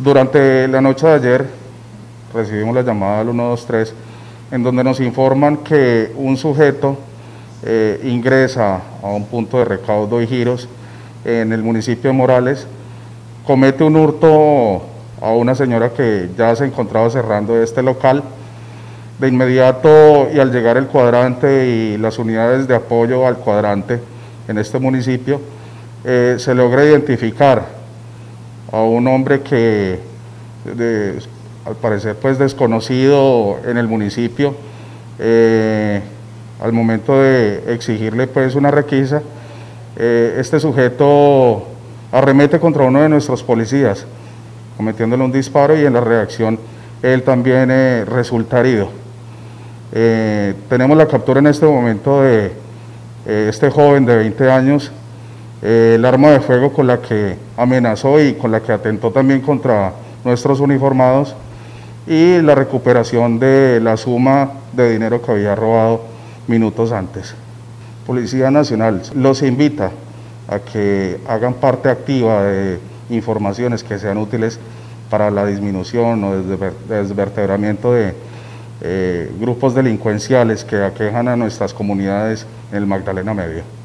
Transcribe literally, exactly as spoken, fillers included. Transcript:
Durante la noche de ayer recibimos la llamada al uno dos tres en donde nos informan que un sujeto eh, ingresa a un punto de recaudo y giros en el municipio de Morales, comete un hurto a una señora que ya se encontraba cerrando este local. De inmediato, y al llegar el cuadrante y las unidades de apoyo al cuadrante en este municipio, eh, se logra identificar a un hombre que de, al parecer pues desconocido en el municipio. Eh, al momento de exigirle pues una requisa, eh, este sujeto arremete contra uno de nuestros policías, cometiéndole un disparo, y en la reacción él también eh, resulta herido. Eh, tenemos la captura en este momento de eh, este joven de veinte años, eh, el arma de fuego con la que amenazó y con la que atentó también contra nuestros uniformados, y la recuperación de la suma de dinero que había robado minutos antes. Policía Nacional los invita a que hagan parte activa de informaciones que sean útiles para la disminución o desvertebramiento de eh, grupos delincuenciales que aquejan a nuestras comunidades en el Magdalena Medio.